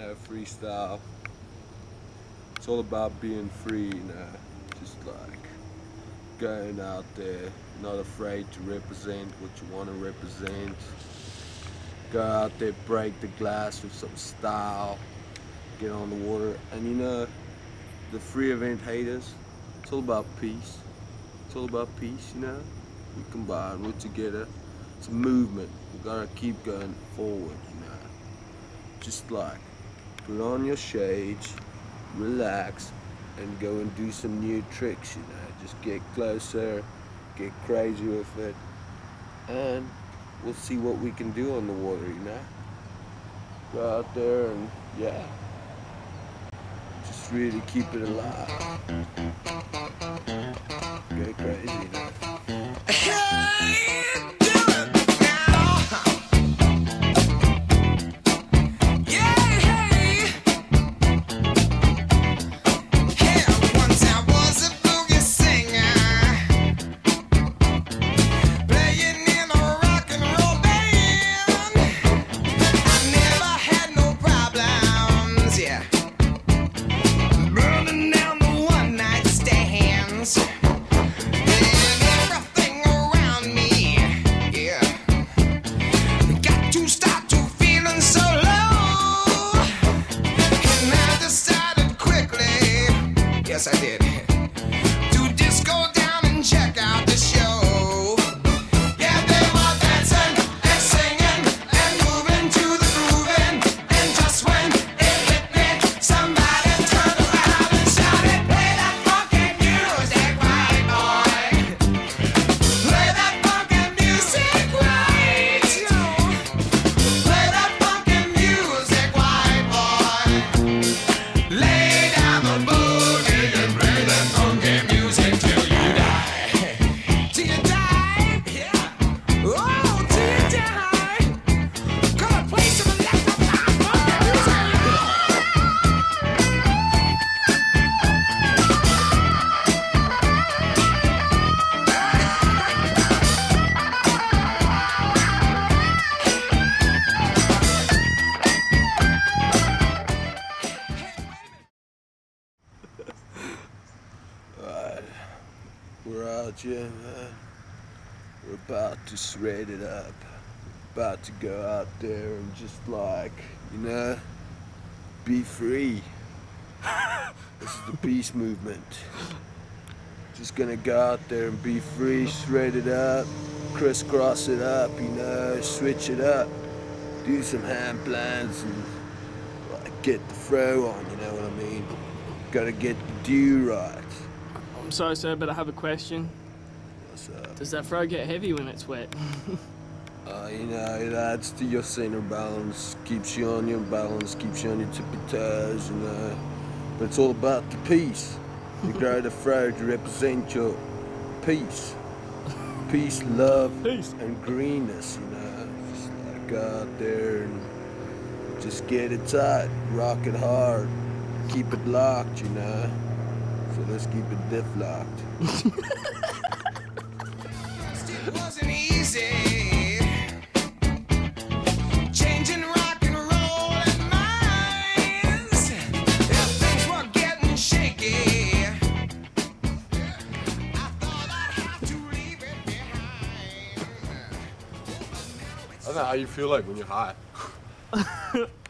freestyle. It's all about being free, just like going out there, not afraid to represent what you want to represent. Go out there, break the glass with some style, get on the water, and the free event haters, it's all about peace. It's all about peace, We combine, we're together. It's a movement. We gotta keep going forward, Just like put on your shades, relax, and go and do some new tricks, Just get closer, get crazy with it, and we'll see what we can do on the water, Go out there and just really keep it alive. Go crazy, Yes, I did. To just go down and check out the show. Yeah, they were dancing and singing and moving to the grooving. And just when it hit me, somebody turned around and shouted, "Play that funky music, right, boy. Play that funky music, right. Play that funky music, right, boy. Lay down the boogie. Play that funky music till you die. Till you die? Yeah. Oh, till you die. Gonna play some electrified funky music. Alright, we're out here, We're about to shred it up. About to go out there and just be free. This is the peace movement. Just gonna go out there and be free, shred it up, crisscross it up, switch it up, do some hand plans and get the throw on, you know what I mean? Gotta get the do right. I'm sorry, sir, but I have a question. What's up? Does that throw get heavy when it's wet? It adds to your center balance, keeps you on your balance, keeps you on your tippy toes, but it's all about the peace. You grow the throw to represent your peace. Peace, love, and greenness, Just go out there and just get it tight, rock it hard, keep it locked, So let's keep it diff locked. It wasn't easy. Changing rock and roll and minds. Yeah, things were getting shaky. I thought I'd have to leave it behind. I don't know how you feel like when you're high.